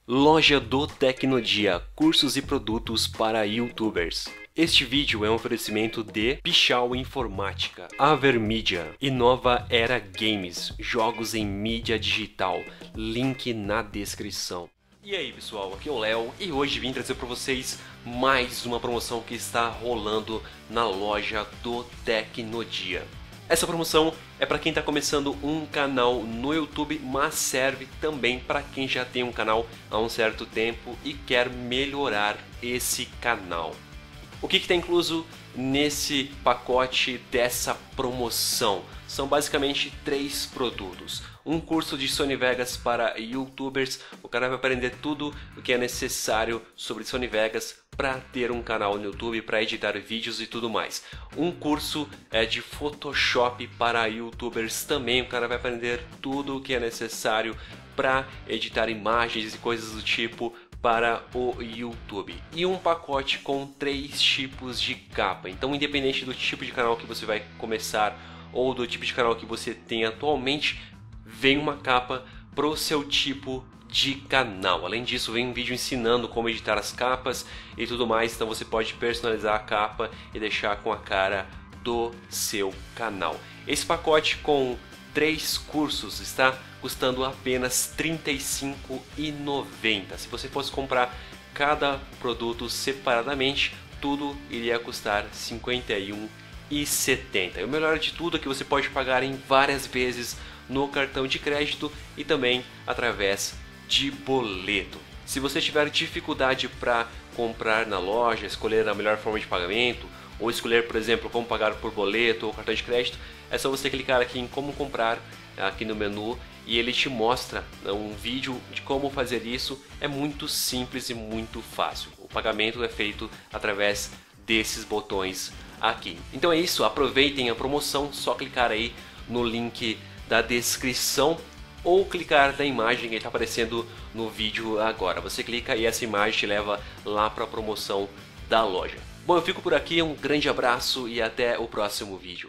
Loja do Tecnodia, cursos e produtos para youtubers. Este vídeo é um oferecimento de Pichau Informática, Avermídia e Nova Era Games, jogos em mídia digital, link na descrição. E aí pessoal, aqui é o Léo e hoje vim trazer para vocês mais uma promoção que está rolando na loja do Tecnodia. Essa promoção é para quem está começando um canal no YouTube, mas serve também para quem já tem um canal há um certo tempo e quer melhorar esse canal. O que está incluso nesse pacote dessa promoção? São basicamente 3 produtos. Um curso de Sony Vegas para youtubers, o cara vai aprender tudo o que é necessário sobre Sony Vegas para ter um canal no YouTube, para editar vídeos e tudo mais. Um curso de Photoshop para youtubers também, o cara vai aprender tudo o que é necessário para editar imagens e coisas do tipo para o YouTube. E um pacote com 3 tipos de capa. Então, independente do tipo de canal que você vai começar ou do tipo de canal que você tem atualmente, vem uma capa para o seu tipo de canal. Além disso, vem um vídeo ensinando como editar as capas e tudo mais. Então você pode personalizar a capa e deixar com a cara do seu canal. Esse pacote com 3 cursos está custando apenas R$ 35,90. Se você fosse comprar cada produto separadamente, tudo iria custar R$ 51,70. E o melhor de tudo é que você pode pagar em várias vezes no cartão de crédito e também através de boleto. Se você tiver dificuldade para comprar na loja, escolher a melhor forma de pagamento, ou escolher, por exemplo, como pagar por boleto ou cartão de crédito, é só você clicar aqui em como comprar, aqui no menu, e ele te mostra um vídeo de como fazer isso. É muito simples e muito fácil. O pagamento é feito através desses botões aqui. Então é isso, aproveitem a promoção, só clicar aí no link da descrição ou clicar na imagem que está aparecendo no vídeo agora. Você clica e essa imagem te leva lá para a promoção da loja. Bom, eu fico por aqui, um grande abraço e até o próximo vídeo.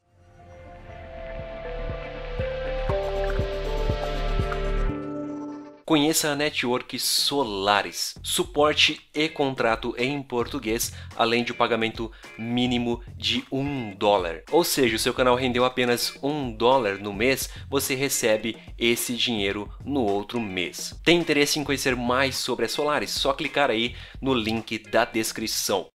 Conheça a Network Solaris, suporte e contrato em português, além de um pagamento mínimo de $1. Ou seja, o seu canal rendeu apenas $1 no mês, você recebe esse dinheiro no outro mês. Tem interesse em conhecer mais sobre a Solaris? Só clicar aí no link da descrição.